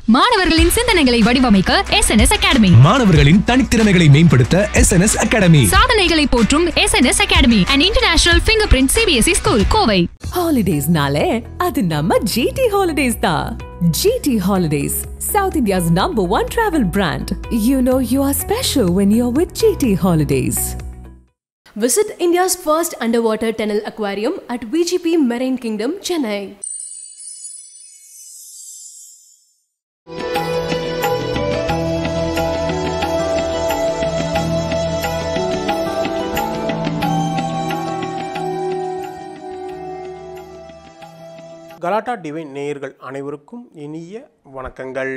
மாணவர்களின் சிந்தனைகளை வடிவமைக்க SNS Academy. மாணவர்களின் தனித்திறமைகளை மேம்படுத்த SNS Academy. சாதனைகளை போற்றும் SNS Academy, an international fingerprint CBSE school, Kovai. Holidays நாளே அது நம்ம GT Holidays தான். GT Holidays, South India's #1 travel brand. You know you are special when you're with GT Holidays. Visit India's first underwater tunnel aquarium at VGP Marine Kingdom, Chennai. Galatta Divine நேயர்கள் அனைவருக்கும் இனிய வணக்கங்கள்.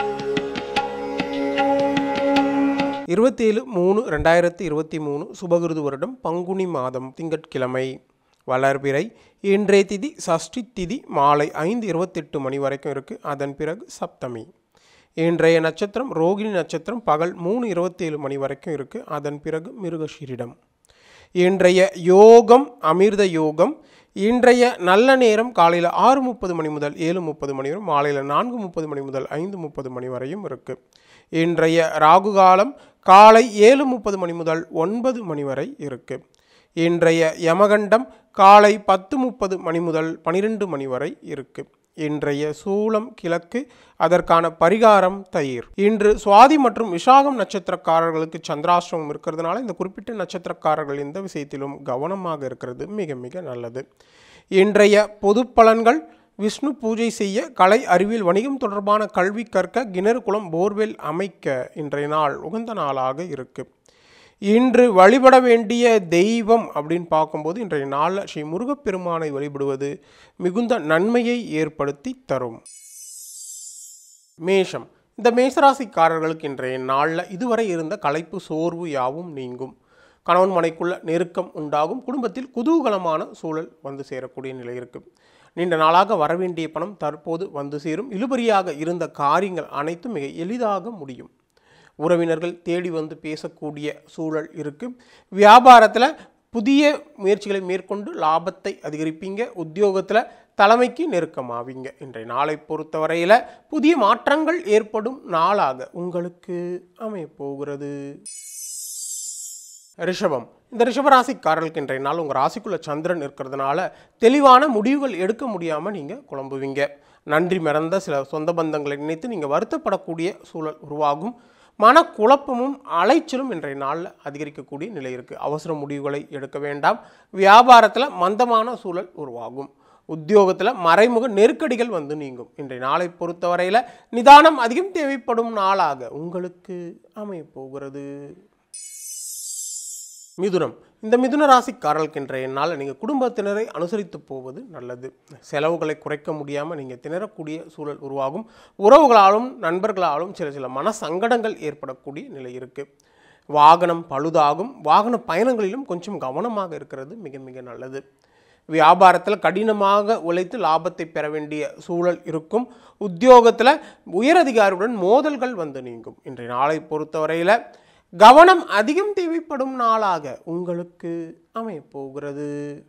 27/3/2023 சுபகிருது வருடம் பங்குனி மாதம் திங்கட்கிழமை வளர்பிறை. இன்றைய திதி சஷ்டி திதி மாலை 5:28 மணி வரைக்கும் இருக்குது. அதன் பிறகு சப்தமி. இன்றைய நட்சத்திரம் ரோகிணி நட்சத்திரம் பகல் 3:27 மணி வரைக்கும் இருக்குது. அதன் பிறகு மிருகஷீரிடம். இன்றைய யோகம் அமிர்த யோகம். இன்றைய நல்ல நேரம் காலையில் 6:30 மணி முதல் 7:30 மணி வரை, மாலையில் 4:30 மணி முதல் 5:30 மணி வரையும் இருக்குது. இன்றைய ராகு காலம் காலை 7:30 மணி முதல் 9 மணி வரை இருக்குது. இன்றைய யமகண்டம் காலை 10:30 மணி முதல் 12 மணி வரை இருக்குது. இன்றைய சூலம் கிழக்கு. அதற்கான பரிகாரம் தயிர். இன்று சுவாதி மற்றும் விசாகம் நட்சத்திரக்காரர்களுக்கு சந்திராஷ்டிரமம் இருக்கிறதுனால இந்த குறிப்பிட்ட நட்சத்திரக்காரர்கள் இந்த விஷயத்திலும் கவனமாக இருக்கிறது மிக மிக நல்லது. இன்றைய பொது பலன்கள்: விஷ்ணு பூஜை செய்ய, கலை அறிவியல் வணிகம் தொடர்பான கல்வி கற்க, கிணறு குளம் போர்வெல் அமைக்க இன்றைய நாள் உகந்த நாளாக இருக்குது. இன்று வழிபட வேண்டிய தெய்வம் அப்படின்னு பார்க்கும்போது இன்றைய நாளில் ஸ்ரீ முருகப்பெருமானை வழிபடுவது மிகுந்த நன்மையை ஏற்படுத்தி தரும். மேஷம். இந்த மேசராசிக்காரர்களுக்கு இன்றைய நாளில் இதுவரை இருந்த களைப்பு சோர்வு யாவும் நீங்கும். கணவன் மனைக்குள்ள நெருக்கம் உண்டாகும். குடும்பத்தில் குதூகலமான சூழல் வந்து சேரக்கூடிய நிலை இருக்குது. நீண்ட நாளாக வரவேண்டிய பணம் தற்போது வந்து சேரும். இழுபறியாக இருந்த காரியங்கள் அனைத்தும் மிக எளிதாக முடியும். உறவினர்கள் தேடி வந்து பேசக்கூடிய சூழல் இருக்குது. வியாபாரத்தில் புதிய முயற்சிகளை மேற்கொண்டு லாபத்தை அதிகரிப்பீங்க. உத்தியோகத்தில் தலைமைக்கு நெருக்கமாவீங்க. இன்றைய நாளை பொறுத்தவரையில் புதிய மாற்றங்கள் ஏற்படும் நாளாக உங்களுக்கு அமையப்போகிறது. ரிஷபம். இந்த ரிஷபராசிக்காரர்களுக்கு இன்றைய நாள் உங்கள் ராசிக்குள்ள சந்திரன் இருக்கிறதுனால தெளிவான முடிவுகள் எடுக்க முடியாமல் நீங்கள் குழம்புவீங்க. நன்றி மறந்த சில சொந்த பந்தங்களை நினைத்து நீங்கள் வருத்தப்படக்கூடிய சூழல் உருவாகும். மனக்குழப்பமும் அலைச்சலும் இன்றைய நாளில் அதிகரிக்கக்கூடிய நிலை இருக்குது. அவசர முடிவுகளை எடுக்க வேண்டாம். வியாபாரத்தில் மந்தமான சூழல் உருவாகும். உத்தியோகத்தில் மறைமுக நெருக்கடிகள் வந்து நீங்கும். இன்றைய நாளை பொறுத்தவரையில் நிதானம் அதிகம் தேவைப்படும் நாளாக உங்களுக்கு அமையப்போகிறது. மிதுனம். இந்த மிதுன ராசிக்காரர்களுக்கு இன்றைய நாள் நீங்கள் குடும்பத்தினரை அனுசரித்து போவது நல்லது. செலவுகளை குறைக்க முடியாமல் நீங்கள் திணறக்கூடிய சூழல் உருவாகும். உறவுகளாலும் நண்பர்களாலும் சில மன சங்கடங்கள் ஏற்படக்கூடிய நிலை இருக்குது. வாகனம் பழுதாகும். வாகன பயணங்களிலும் கொஞ்சம் கவனமாக இருக்கிறது மிக மிக நல்லது. வியாபாரத்தில் கடினமாக உழைத்து லாபத்தை பெற வேண்டிய சூழல் இருக்கும். உத்தியோகத்தில் உயரதிகாரியுடன் மோதல்கள் வந்து நீங்கும். இன்றைய நாளை பொறுத்தவரையில் கவனம் அதிகம் தேவைப்படும் நாளாக உங்களுக்கு அமையப்போகிறது.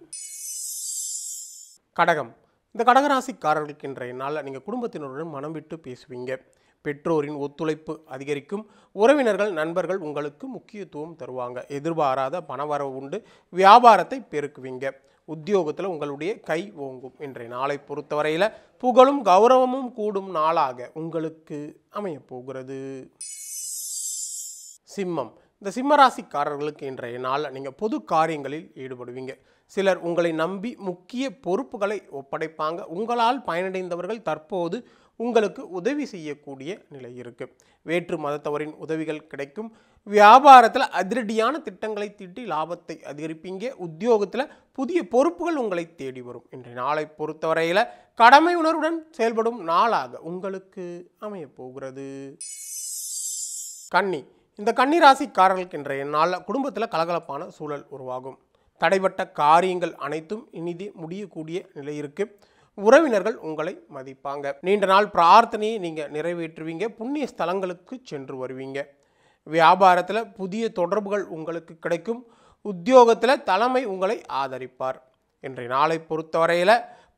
கடகம். இந்த கடகராசிக்காரர்களுக்கு இன்றைய நாளில் நீங்கள் குடும்பத்தினருடன் மனம் விட்டு பேசுவீங்க. பெற்றோரின் ஒத்துழைப்பு அதிகரிக்கும். உறவினர்கள் நண்பர்கள் உங்களுக்கு முக்கியத்துவம் தருவாங்க. எதிர்பாராத பணவரவு உண்டு. வியாபாரத்தை பெருக்குவீங்க. உத்தியோகத்தில் உங்களுடைய கை ஓங்கும். இன்றைய நாளை பொறுத்தவரையில் புகழும் கௌரவமும் கூடும் நாளாக உங்களுக்கு அமையப்போகிறது. சிம்மம். இந்த சிம்மராசிக்காரர்களுக்கு இன்றைய நாளில் நீங்கள் பொது காரியங்களில் ஈடுபடுவீங்க. சிலர் உங்களை நம்பி முக்கிய பொறுப்புகளை ஒப்படைப்பாங்க. உங்களால் பயனடைந்தவர்கள் தற்போது உங்களுக்கு உதவி செய்யக்கூடிய நிலை இருக்குது. வேற்று மதத்தவரின் உதவிகள் கிடைக்கும். வியாபாரத்தில் அதிரடியான திட்டங்களை தீட்டி லாபத்தை அதிகரிப்பீங்க. உத்தியோகத்தில் புதிய பொறுப்புகள் உங்களை தேடி வரும். இன்றைய நாளை பொறுத்தவரையில் கடமை உணர்வுடன் செயல்படும் நாளாக உங்களுக்கு அமையப்போகிறது. கன்னி. இந்த கன்னிராசிக்காரர்களுக்கு இன்றைய நாளில் குடும்பத்தில் கலகலப்பான சூழல் உருவாகும். தடைப்பட்ட காரியங்கள் அனைத்தும் இனிதே முடியக்கூடிய நிலை இருக்குது. உறவினர்கள் உங்களை மதிப்பாங்க. நீண்ட நாள் பிரார்த்தனையை நீங்கள் நிறைவேற்றுவீங்க. புண்ணிய ஸ்தலங்களுக்கு சென்று வருவீங்க. வியாபாரத்தில் புதிய தொடர்புகள் உங்களுக்கு கிடைக்கும். உத்தியோகத்தில் தலைமை உங்களை ஆதரிப்பார். இன்றைய நாளை பொறுத்தவரையில்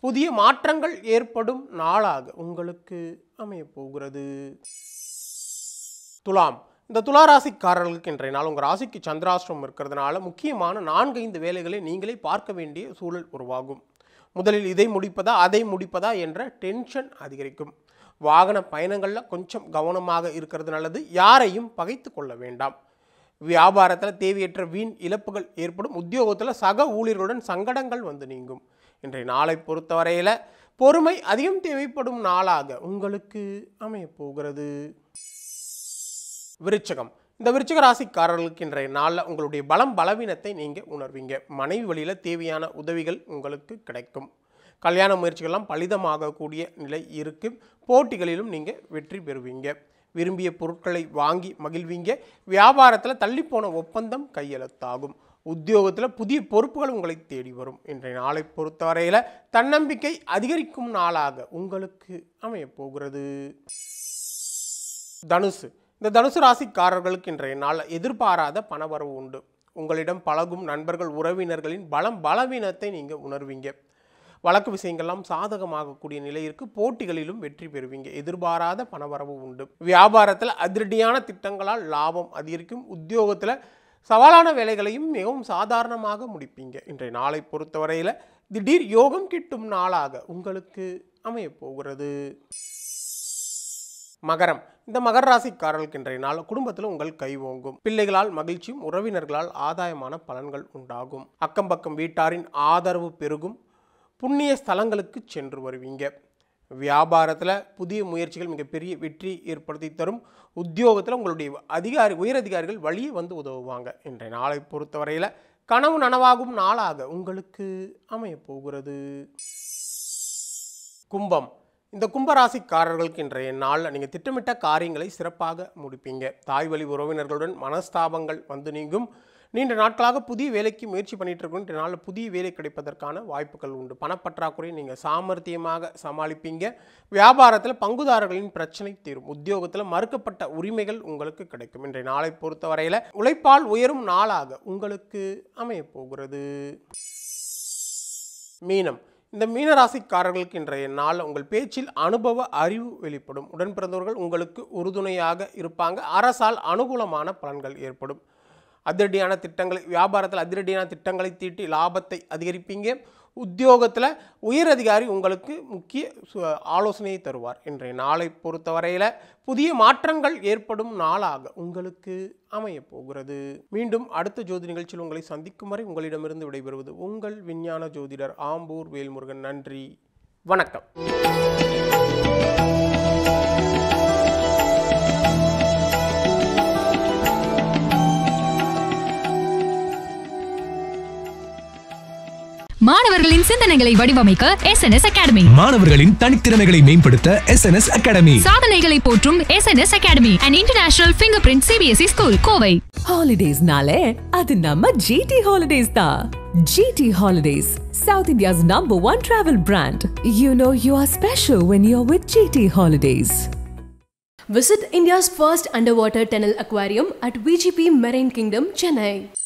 புதிய மாற்றங்கள் ஏற்படும் நாளாக உங்களுக்கு அமையப் போகிறது. துலாம். இந்த துலா ராசிக்காரர்களுக்கு இன்றைய நாள் உங்கள் ராசிக்கு சந்திராஷ்டிரம் இருக்கிறதுனால முக்கியமான 4-5 வேலைகளை நீங்களே பார்க்க வேண்டிய சூழல் உருவாகும். முதலில் இதை முடிப்பதா அதை முடிப்பதா என்ற டென்ஷன் அதிகரிக்கும். வாகன பயணங்களில் கொஞ்சம் கவனமாக இருக்கிறது நல்லது. யாரையும் பகைத்து கொள்ள வேண்டாம். வியாபாரத்தில் தேவையற்ற வீண் இழப்புகள் ஏற்படும். உத்தியோகத்தில் சக ஊழியர்களுடன் சங்கடங்கள் வந்து நீங்கும். இன்றைய நாளை பொறுத்தவரையில் பொறுமை அதிகம் தேவைப்படும் நாளாக உங்களுக்கு அமையப் போகிறது. விருச்சிகம். இந்த விருச்சிக ராசிக்காரர்களுக்கு இன்றைய நாளில் உங்களுடைய பலவீனத்தை நீங்கள் உணர்வீங்க. மனைவி வழியில் தேவையான உதவிகள் உங்களுக்கு கிடைக்கும். கல்யாண முயற்சிகள்லாம் பலிதமாகக்கூடிய நிலை இருக்குது. போட்டிகளிலும் நீங்கள் வெற்றி பெறுவீங்க. விரும்பிய பொருட்களை வாங்கி மகிழ்வீங்க. வியாபாரத்தில் தள்ளிப்போன ஒப்பந்தம் கையெழுத்தாகும். உத்தியோகத்தில் புதிய பொறுப்புகள் உங்களை தேடி வரும். இன்றைய நாளை பொறுத்தவரையில் தன்னம்பிக்கை அதிகரிக்கும் நாளாக உங்களுக்கு அமையப் போகிறது. தனுசு. இந்த தனுசு ராசிக்காரர்களுக்கு இன்றைய நாள் எதிர்பாராத பணவரவு உண்டு. உங்களிடம் பழகும் நண்பர்கள் உறவினர்களின் பலவீனத்தை நீங்கள் உணர்வீங்க. வழக்கு விஷயங்கள்லாம் சாதகமாகக்கூடிய நிலை இருக்கு. போட்டிகளிலும் வெற்றி பெறுவீங்க. எதிர்பாராத பணவரவு உண்டு. வியாபாரத்தில் அதிரடியான திட்டங்களால் லாபம் அதிகரிக்கும். உத்தியோகத்தில் சவாலான வேலைகளையும் மிகவும் சாதாரணமாக முடிப்பீங்க. இன்றைய நாளை பொறுத்தவரையில் திடீர் யோகம் கிட்டும் நாளாக உங்களுக்கு அமையப் போகிறது. மகரம். இந்த மகர ராசிக்காரர்களுக்கு இன்றைய நாள் குடும்பத்தில் உங்கள் கை ஓங்கும். பிள்ளைகளால் மகிழ்ச்சியும் உறவினர்களால் ஆதாயமான பலன்கள் உண்டாகும். அக்கம் பக்கம் வீட்டாரின் ஆதரவு பெருகும். புண்ணிய ஸ்தலங்களுக்கு சென்று வருவீங்க. வியாபாரத்தில் புதிய முயற்சிகள் மிகப்பெரிய வெற்றி ஏற்படுத்தி தரும். உத்தியோகத்தில் உங்களுடைய உயரதிகாரிகள் வழியே வந்து உதவுவாங்க. இன்றைய நாளை பொறுத்தவரையில் கனவு நனவாகும் நாளாக உங்களுக்கு அமையப் போகிறது. கும்பம். இந்த கும்பராசிக்காரர்களுக்கு இன்றைய நாளில் நீங்கள் திட்டமிட்ட காரியங்களை சிறப்பாக முடிப்பீங்க. தாய் வழி உறவினர்களுடன் மனஸ்தாபங்கள் வந்து நீங்கும். நீண்ட நாட்களாக புதிய வேலைக்கு முயற்சி பண்ணிட்டு இருக்கணும். இன்றைய நாளில் புதிய வேலை கிடைப்பதற்கான வாய்ப்புகள் உண்டு. பணப்பற்றாக்குறையை நீங்கள் சாமர்த்தியமாக சமாளிப்பீங்க. வியாபாரத்தில் பங்குதாரர்களின் பிரச்சனை தீரும். உத்தியோகத்தில் மறுக்கப்பட்ட உரிமைகள் உங்களுக்கு கிடைக்கும். இன்றைய நாளை பொறுத்தவரையில் உழைப்பால் உயரும் நாளாக உங்களுக்கு அமையப் போகிறது. மீனம். இந்த மீனராசிக்காரர்களுக்கு இன்றைய நாள் உங்கள் பேச்சில் அனுபவ அறிவு வெளிப்படும். உடன் பிறந்தவர்கள் உங்களுக்கு உறுதுணையாக இருப்பாங்க. அரசால் அனுகூலமான பலன்கள் ஏற்படும். வியாபாரத்தில் அதிரடியான திட்டங்களை தீட்டி லாபத்தை அதிகரிப்பீங்க. உத்தியோகத்தில் உயரதிகாரி உங்களுக்கு முக்கிய ஆலோசனையை தருவார். இன்றைய நாளை பொறுத்தவரையில் புதிய மாற்றங்கள் ஏற்படும் நாளாக உங்களுக்கு அமையப் போகிறது. மீண்டும் அடுத்த ஜோதி நிகழ்ச்சியில் உங்களை சந்திக்கும் வரை உங்களிடமிருந்து விடைபெறுவது உங்கள் விஞ்ஞான ஜோதிடர் ஆம்பூர் வேல்முருகன். நன்றி, வணக்கம். மாணவர்களின் சிந்தனைகளை வடிவமைக்க SNS அகாடமி. மாணவர்களின் தனித்திறமைகளை மேம்படுத்த SNS அகாடமி. சாதனைகளை போற்றும் SNS academy, an international fingerprint CBSE school, Kovai. ஹாலிடேஸ்னாலே அது நம்ம GT Holidays தான். GT Holidays, South India's #1 travel brand. You know you are special when you're with GT Holidays. Visit India's first underwater tunnel aquarium at VGP Marine Kingdom, Chennai.